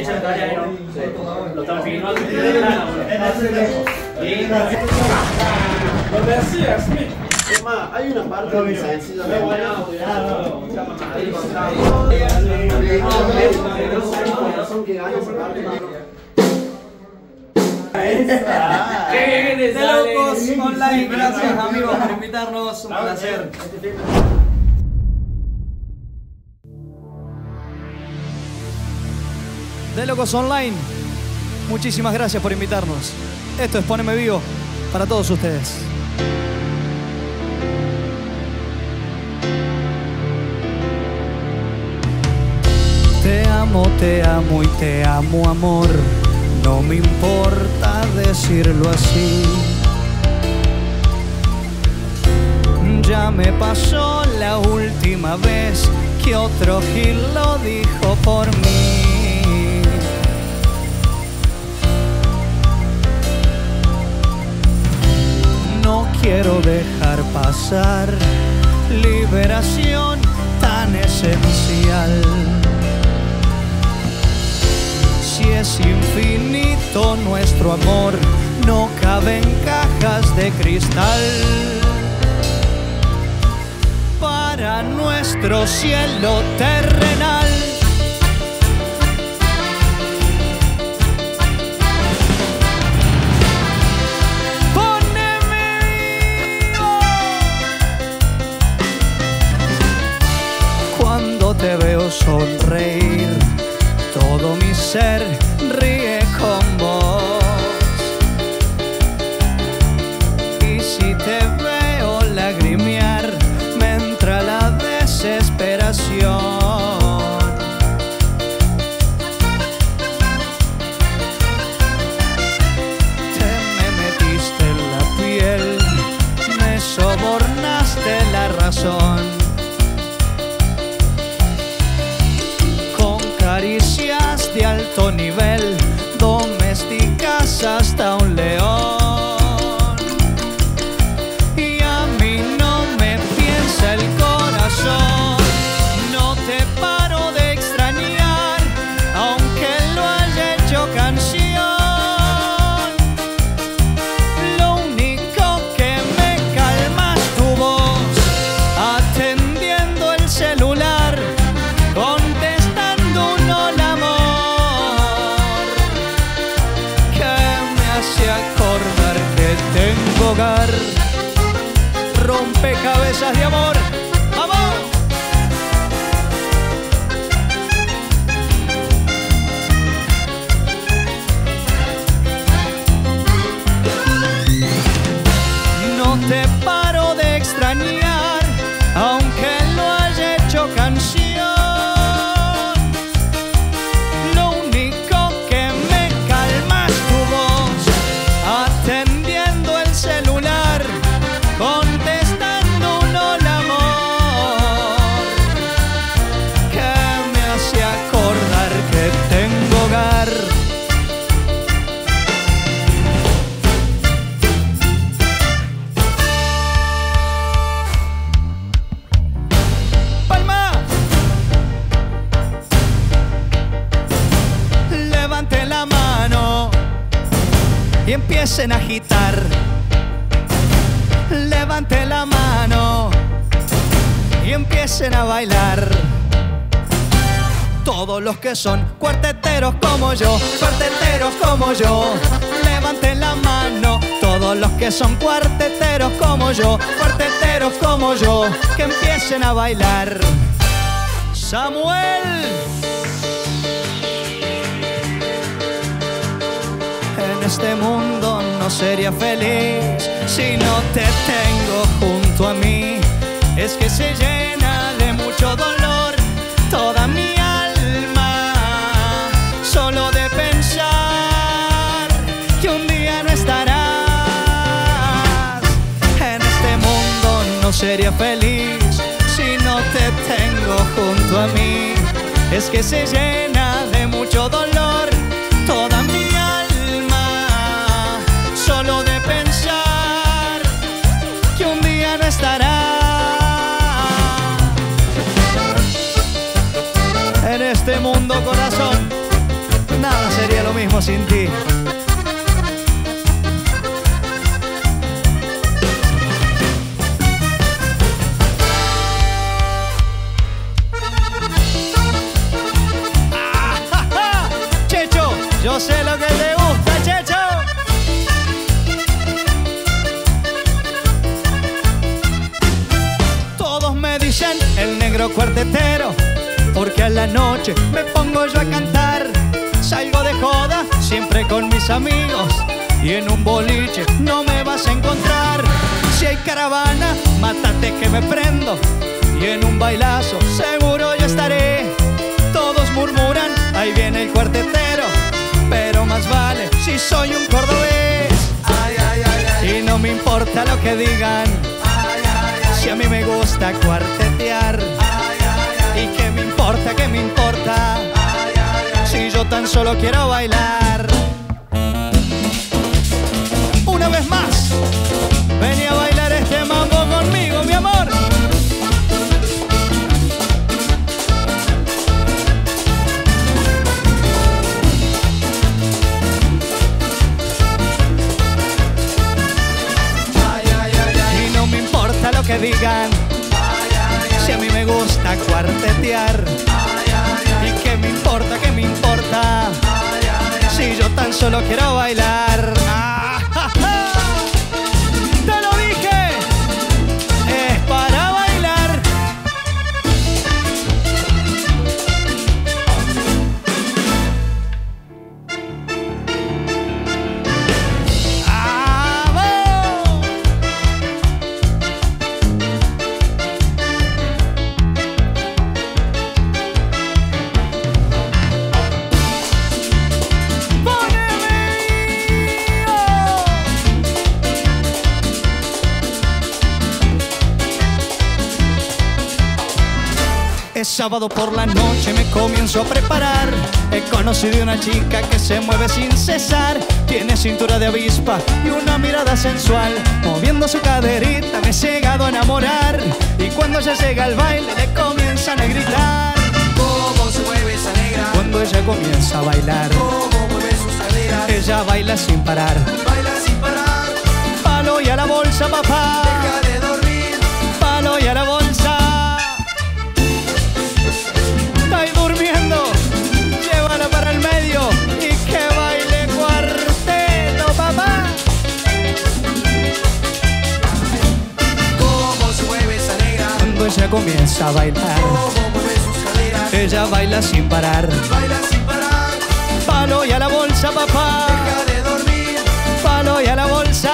hecho el detalle ahí, ¿no? Sí. Lo estamos filmando. Donde hacía Smith. Es más, hay una parte muy sencilla. De Locos Online, gracias amigos por invitarnos, un placer. De Locos Online, muchísimas gracias por invitarnos. Esto es Poneme Vivo para todos ustedes. Te amo y te amo, amor. No me importa decirlo así. Ya me pasó la última vez que otro gil lo dijo por mí. No quiero dejar pasar liberación tan esencial. Si es infinito nuestro amor, no cabe en cajas de cristal. Para nuestro cielo terrenal, poneme vivo. Cuando te veo sonreír, todo mi ser ríe con vos. Y si te veo lagrimear, me entra la desesperación. Te me metiste en la piel, me sobornaste la razón. Caricias de alto nivel, domésticas hasta un león. Y a mí no me piensa el corazón. No te paro de extrañar, aunque lo haya hecho canción. Lo único que me calma es tu voz, atendiendo el celular, contestando un hola amor, que me hace acordar que tengo hogar. Rompecabezas de amor, ¡vamos! No te paro de extrañar, aunque lo haya hecho canción. Lo único que me calma es tu voz, atendiendo el celular, contestando un hola amor, que me hace acordar que tengo hogar. Palma, levanten la mano y empiecen a agitar. Levanten la mano y empiecen a bailar. Todos los que son cuarteteros como yo, cuarteteros como yo, levanten la mano. Todos los que son cuarteteros como yo, cuarteteros como yo, que empiecen a bailar. Samuel, en este mundo no sería feliz si no te tengo junto a mí. Es que se llena de mucho dolor toda mi alma, solo de pensar que un día no estarás. En este mundo no sería feliz si no te tengo junto a mí. Es que se llena de mucho dolor toda mi alma, solo de pensar que un día no estarás. En este mundo, corazón, mismo sin ti. Checho, yo sé lo que te gusta, Checho. Todos me dicen el negro cuartetero, porque a la noche me pongo yo a cantar. Salgo de joda siempre con mis amigos y en un boliche no me vas a encontrar. Si hay caravana, mátate que me prendo y en un bailazo seguro yo estaré. Todos murmuran, ahí viene el cuartetero, pero más vale si soy un cordobés. Y no me importa lo que digan, si a mí me gusta cuartetear. ¿Y qué me importa, qué me importa? Si yo tan solo quiero bailar. Una vez más, vení a bailar este mambo conmigo, mi amor. Y no me importa lo que digan, si a mí me gusta cuartetear. ¿Y qué me importa, qué me importa? Si yo tan solo quiero bailar. Te lo dije, es para bailar. Es sábado por la noche, me comienzo a preparar. He conocido una chica que se mueve sin cesar. Tiene cintura de avispa y una mirada sensual. Moviendo su caderita me he llegado a enamorar. Y cuando ella llega al baile le comienzan a gritar. ¿Cómo se mueve esa negra? Cuando ella comienza a bailar, ¿Cómo mueve sus caderas? ella baila sin parar. Baila sin parar, Palo y a la bolsa, papá. deja de dormir. Palo y a la bolsa. Estáis durmiendo, llévala para el medio y que baile cuarteto, papá. ¿Cómo se mueve esa negra? Cuando ella comienza a bailar, ¿Cómo mueve sus caderas? ella baila sin parar. Baila sin parar, Palo y a la bolsa, papá. deja de dormir. Palo y a la bolsa.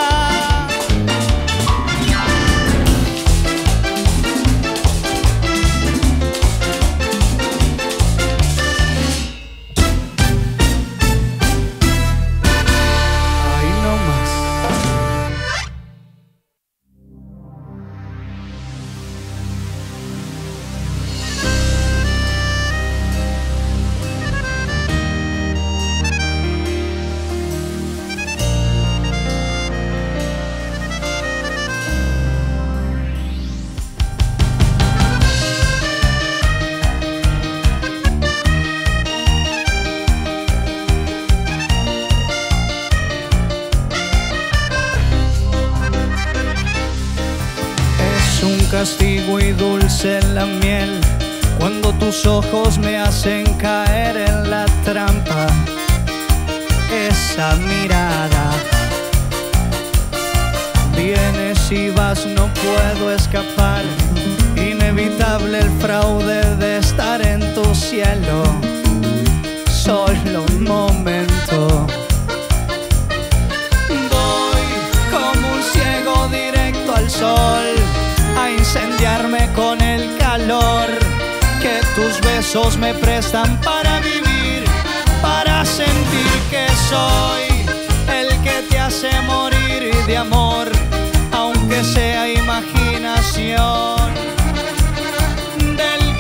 Castigo y dulce la miel cuando tus ojos me hacen caer en la trampa. Esa mirada, vienes y vas, no puedo escapar. Inevitable el fraude de estar en tu cielo. Solo un momento. Voy como un ciego directo al sol, a incendiarme con el calor que tus besos me prestan para vivir, para sentir que soy el que te hace morir de amor, aunque sea imaginación del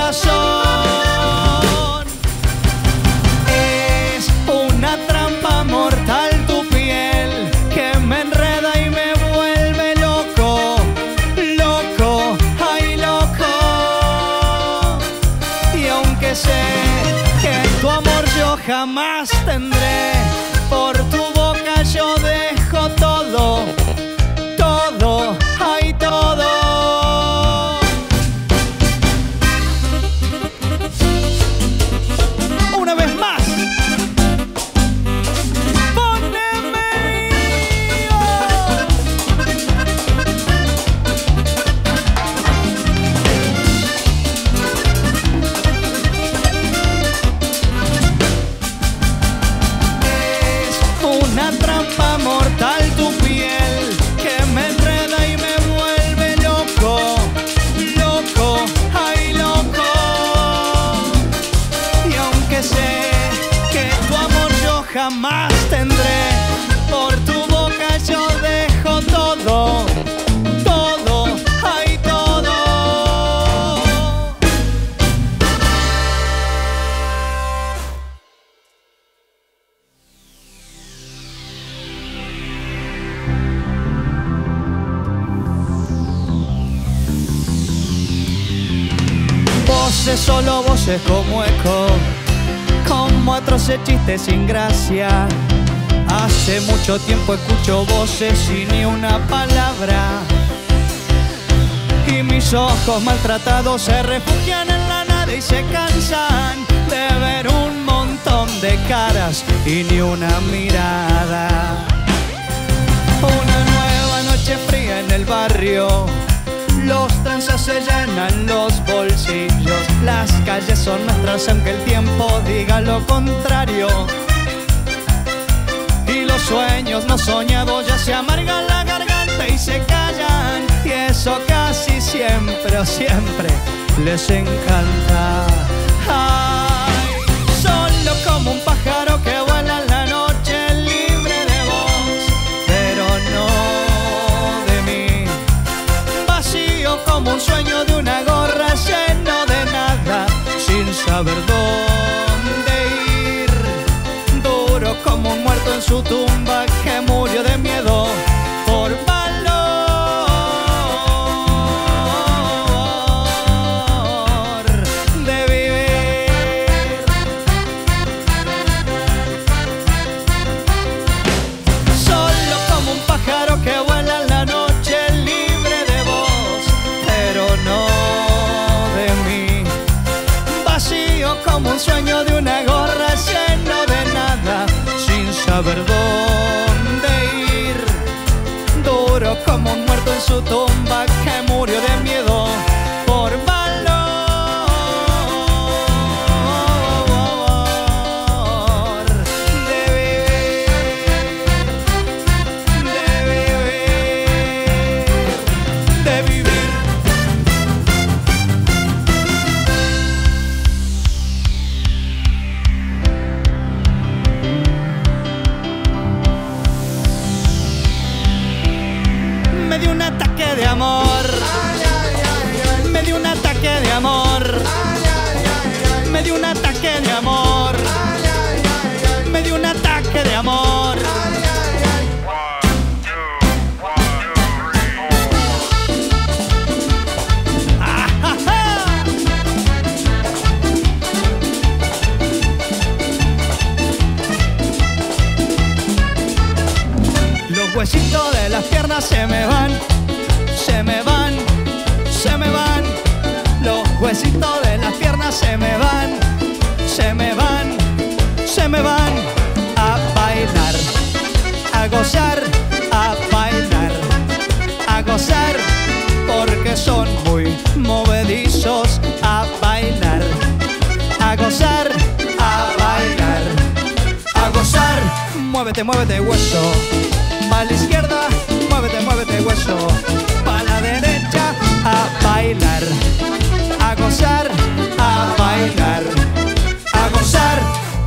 corazón. Es una trampa mortal tu piel que me enreda y me vuelve loco. Sé que tu amor yo jamás tendré. Voces, solo voces como eco, como atroces chistes sin gracia. Hace mucho tiempo escucho voces y ni una palabra. Y mis ojos maltratados se refugian en la nada y se cansan de ver un montón de caras y ni una mirada. Una nueva noche fría en el barrio, los tranzas se llenan los bolsillos. Las calles son nuestras aunque el tiempo diga lo contrario. Y los sueños no soñados ya se amargan la garganta y se callan. Y eso casi siempre o siempre les encanta. Ay, solo como un pájaro que vuela en la noche libre de vos, pero no de mí. Vacío como un sueño de una gorra, lleno de nada, sin saber dónde ir. Duro como un muerto en su tumba que murió de miedo por valor de vivir. Solo como un pájaro que vuela en la noche libre de vos, pero no de mí. Vacío como un sueño de una gorra, lleno de nada, sin saber dónde ir. Duro como un muerto en su tumba que murió de miedo por valor de vivir, de vivir. Me dio un ataque de amor, me dio un ataque de amor, me dio un ataque de amor, me dio un ataque de amor. Los huesitos de las piernas se me van, se me van, se me van. Los huesitos de las piernas se me van, se me van, se me van. A bailar, a gozar, a bailar, a gozar, porque son muy movedizos. A bailar, a gozar, a bailar, a gozar. Muévete, muévete, hueso. Pa' la izquierda, muévete, muévete, hueso. Pa' la derecha, a bailar, a gozar, a bailar, a gozar.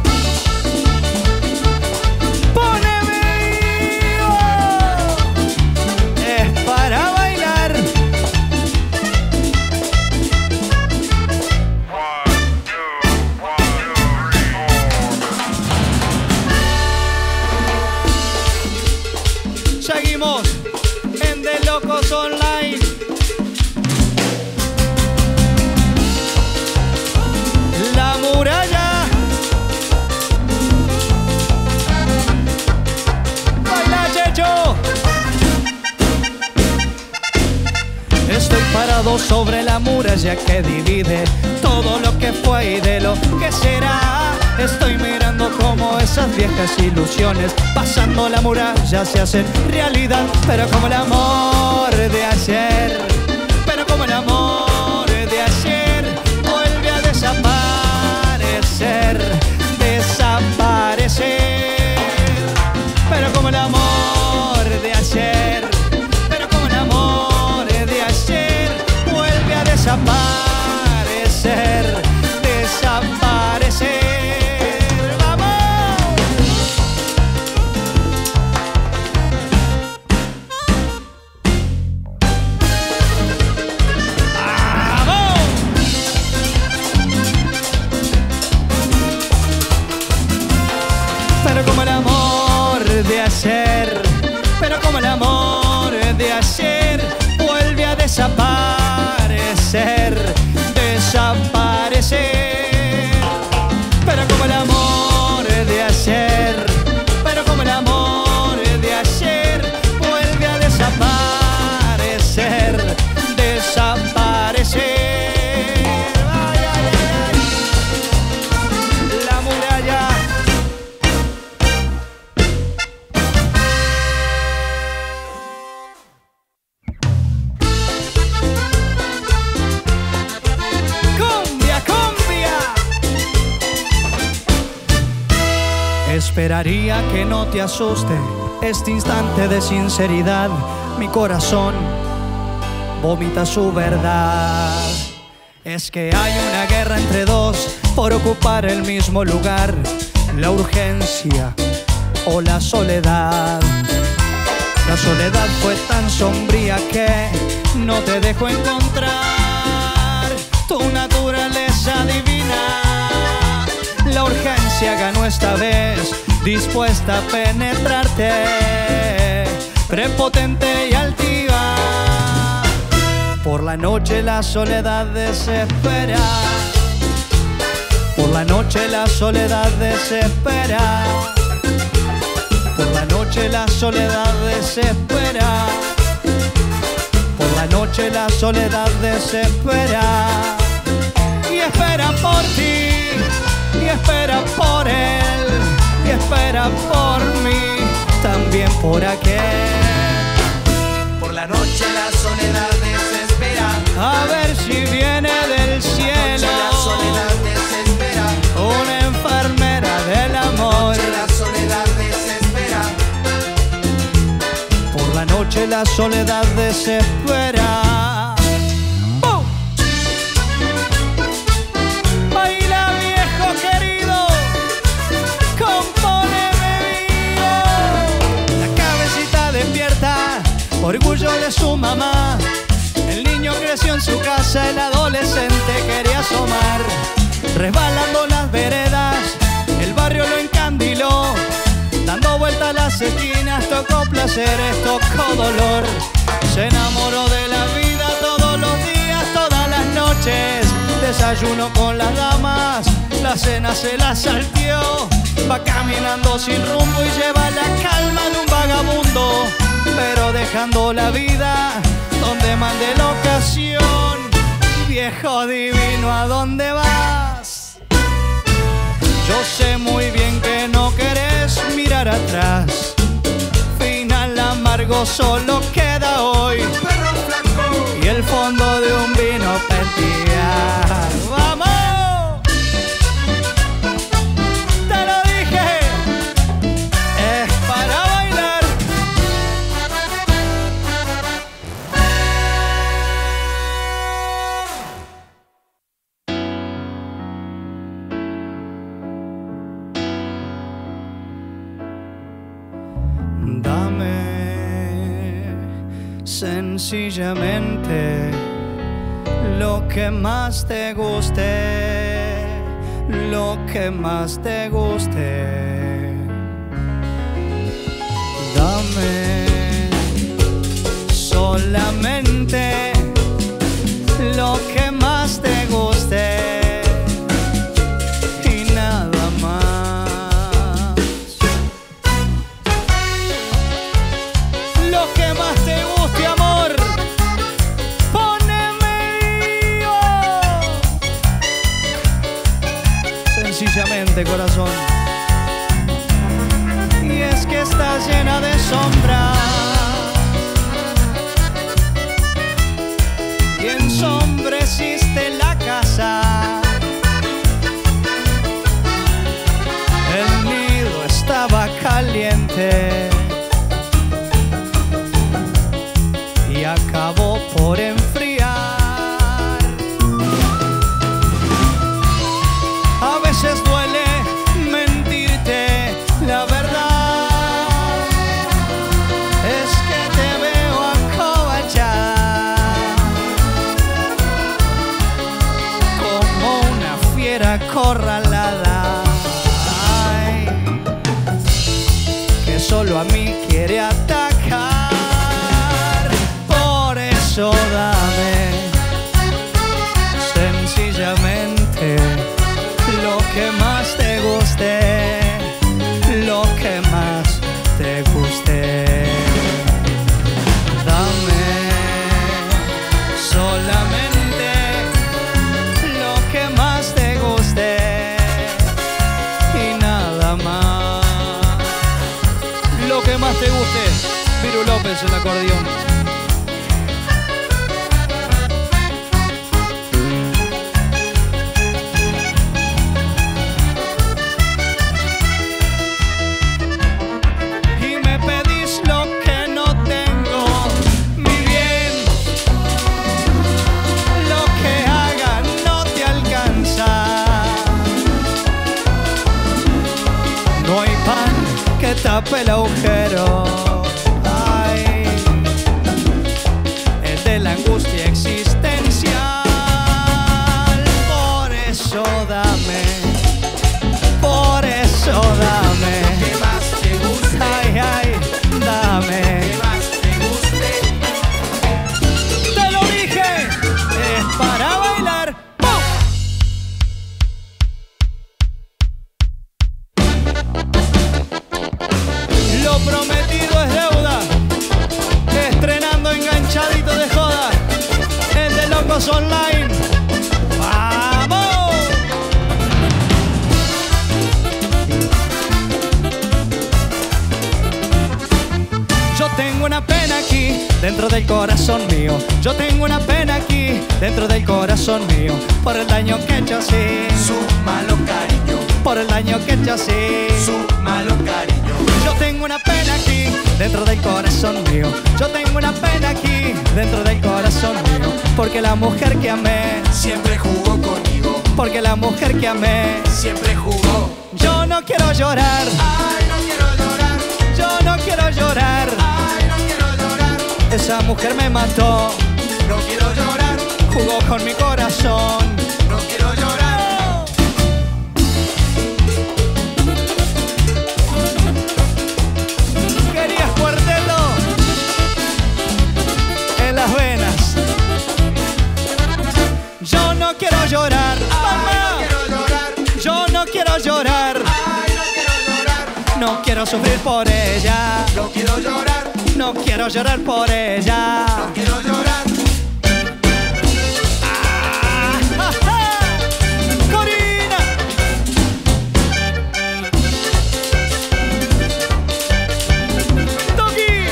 ¡Póneme vivo! Es para bailar. Seguimos en De Locos Online. La muralla. Baila, Checho. Estoy parado sobre la muralla que divide todo lo que fue y de lo que será. Estoy mirando como esas viejas ilusiones pasando la muralla se hacen realidad. Pero como el amor de ayer, pero como el amor de ayer vuelve a desaparecer, desaparecer. Pero como el amor de ayer, pero como el amor de ayer vuelve a desaparecer, desaparecer. Esperaría que no te asuste este instante de sinceridad. Mi corazón vomita su verdad. Es que hay una guerra entre dos por ocupar el mismo lugar, la urgencia o la soledad. La soledad fue tan sombría que no te dejó encontrar tu naturaleza divina. La urgencia ganó esta vez, dispuesta a penetrarte, prepotente y altiva. Por la noche la soledad desespera. Por la noche la soledad desespera. Por la noche la soledad desespera. Por la noche la soledad desespera. Y espera por ti, y espera por él, y espera por mí, también por aquel. Por la noche la soledad desespera. A ver si viene del cielo La soledad desespera. una enfermera del amor. La soledad desespera. Por la noche la soledad desespera. ¡Oh! Baila viejo querido, compóneme vivo. La cabecita despierta, orgullo de su mamá. El niño creció en su casa, el adolescente quería asomar. Resbalando las veredas, el barrio lo encandiló. Dando vueltas a las esquinas, tocó placeres, tocó dolor. Se enamoró de la vida todos los días, todas las noches. Desayuno con las damas, la cena se la salteó. Va caminando sin rumbo y lleva la calma de un vagabundo, pero dejando la vida donde mande la ocasión. Viejo divino, ¿a dónde vas? Yo sé muy bien que no querés mirar atrás. Final amargo solo queda hoy, Perro flaco. y el fondo de un vino pentillar. ¡Vamos! Te lo dije, es para bailar. Dame sencillamente lo que más te guste, lo que más te guste. Dame solamente lo que más te guste y nada más. Lo que más te guste, amor, poneme vivo. Sencillamente, corazón. Y es que estás llena de sombras, y ensombreciste la casa. El nido estaba caliente y acabó por enfriar. A veces duele mentirte la verdad, es que te veo acobachar como una fiera acorralada. Ay, que solo a mí quiere atacar. Por eso dame sencillamente lo que más te guste, lo que más te guste. Dame solamente lo que más te guste y nada más. Lo que más te guste. Viru López, el acordeón. tapa el agujero. Ay, el de la angustia existencial. Por eso dame, por eso dame. Que más te guste, Ay, ay, dame. que más te guste. Te lo dije, es para bailar. ¡Pum! Lo prometido es deuda. Estrenando enganchadito de joda. El de Locos Online. ¡Vamos! Yo tengo una pena aquí dentro del corazón mío. Yo tengo una pena aquí dentro del corazón mío. Por el daño que he hecho así. Su malo cariño, Por el daño que he hecho así. su malo cariño. Yo tengo una pena aquí dentro del corazón mío. Yo tengo una pena aquí dentro del corazón mío. Porque la mujer que amé, Siempre jugó conmigo, porque la mujer que amé. siempre jugó. Yo no quiero llorar, Ay, no quiero llorar, yo no quiero llorar. ay, no quiero llorar, Esa mujer me mató, no quiero llorar, jugó con mi corazón. no quiero llorar. Querías cuarteto en las venas. Yo no quiero llorar, Ay, mamá. no quiero llorar, Yo no quiero llorar, ay, no quiero llorar, no quiero sufrir por ella. no quiero llorar, No quiero llorar por ella. no quiero llorar. Ah, ja, ja. Corina. Toki.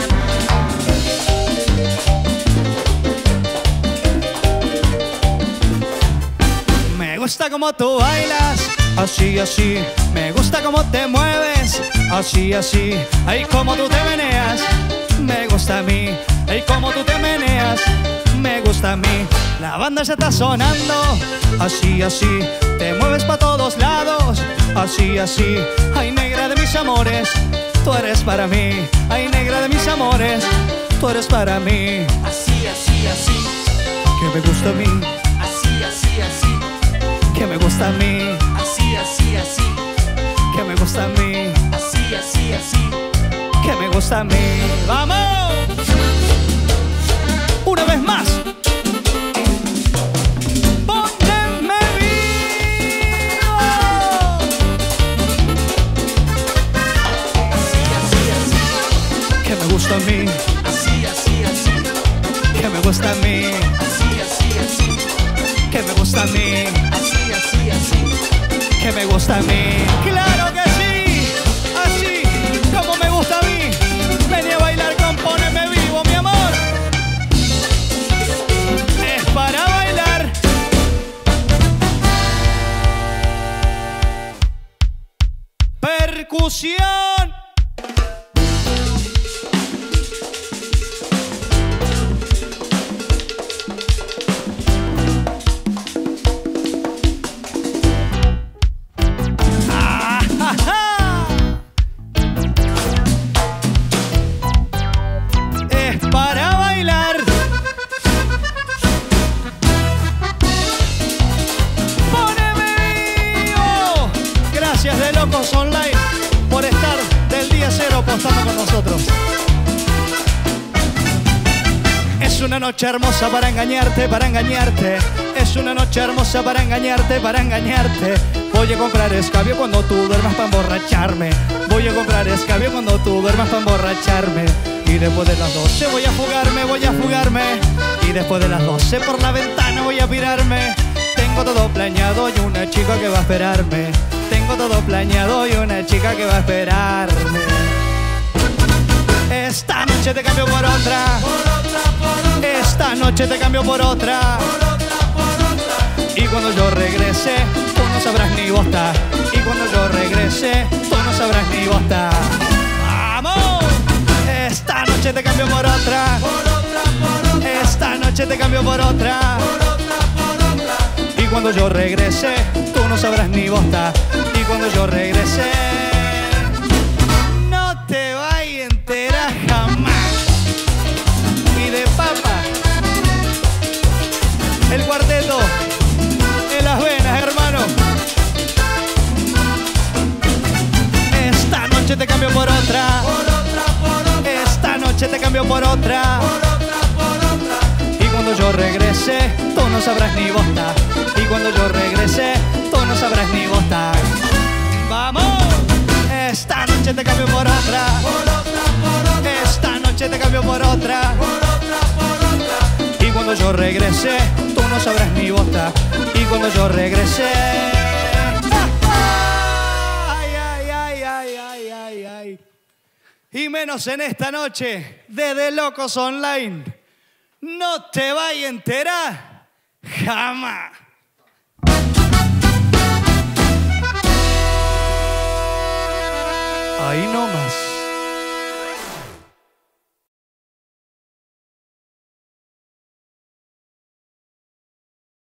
Me gusta como tú bailas, así, así. Me gusta como te mueves, así, así. Ay, como tú te meneas, me gusta a mí. Ay, como tú te meneas, me gusta a mí. La banda ya está sonando, así, así. Te mueves pa' todos lados, así, así. Ay, negra de mis amores, tú eres para mí. Ay, negra de mis amores, tú eres para mí. Así, así, así, Que me gusta a mí, así, así, así, que me gusta a mí, así, así, así, que me gusta a mí, así, así, así. que me gusta a mí. ¡Vamos! Una vez más. Póneme vivo. Así, así, así, Que me gusta a mí, así, así, así, que me gusta a mí, así, así, así, que me gusta a mí, así, así, así. que me gusta a mí. ¡Claro que sí! Así como me gusta a mí. Vení a bailar con Póneme Vivo, mi amor. Es para bailar. Percusión. Ah, ja, ja. Es para bailar. Póneme vivo. Gracias de Locos Online por estar del día cero apostando con nosotros. Es una noche hermosa para engañarte, para engañarte. Es una noche hermosa para engañarte, para engañarte. Voy a comprar escabio cuando tú duermas para emborracharme. Voy a comprar escabio cuando tú duermas para emborracharme. Y después de las 12 voy a fugarme, voy a fugarme. Y después de las 12 por la ventana voy a pirarme. Tengo todo planeado y una chica que va a esperarme. Tengo todo planeado y una chica que va a esperarme. Esta noche te cambio por otra. Esta noche te cambio por otra. Y cuando yo regrese, tú no sabrás ni bosta. Y cuando yo regrese, tú no sabrás ni bosta. ¡Vamos! Esta noche te cambio por otra. Esta noche te cambio por otra. Y cuando yo regrese, tú no sabrás ni bosta. Y cuando yo regrese, El cuarteto en las venas, hermano. Esta noche te cambio por otra. Esta noche te cambio por otra. Y cuando yo regrese, tú no sabrás ni bosta. Y cuando yo regrese, tú no sabrás ni bosta. ¡Vamos! Esta noche te cambio por otra. Esta noche te cambio por otra. Y cuando yo regrese, tú no sabrás ni bosta. Y cuando yo regrese... Ay, ay, ay, ay, ay, ay, ay. Y menos en esta noche de De Locos Online. No te vayas a enterar jamás. Ahí nomás.